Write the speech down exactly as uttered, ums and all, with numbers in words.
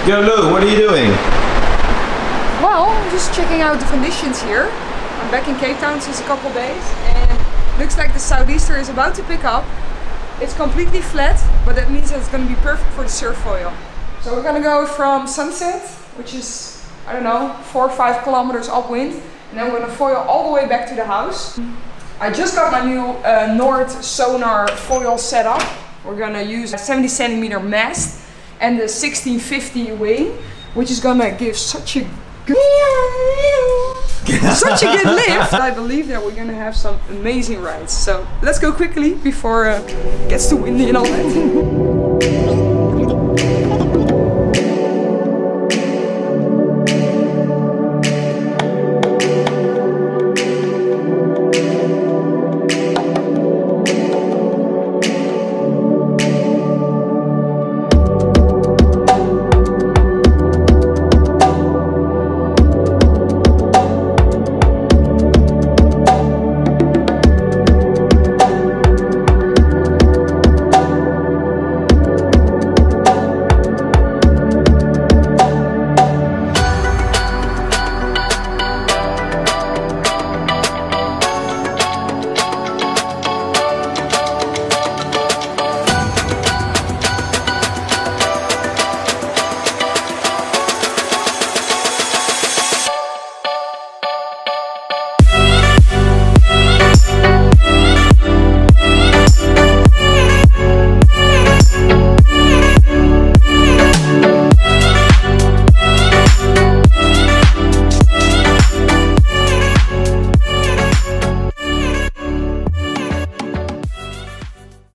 Yo Lou, what are you doing? Well, I'm just checking out the conditions here. I'm back in Cape Town since a couple of days and looks like the southeaster is about to pick up. It's completely flat, but that means that it's going to be perfect for the surf foil. So we're going to go from sunset, which is, I don't know, four or five kilometers upwind, and then we're going to foil all the way back to the house. I just got my new uh, Nord sonar foil set up. We're going to use a seventy centimeter mast and the sixteen fifty wing, which is going to give such a good such a good lift. I believe that we're going to have some amazing rides. So let's go quickly before uh, it gets too windy and all that.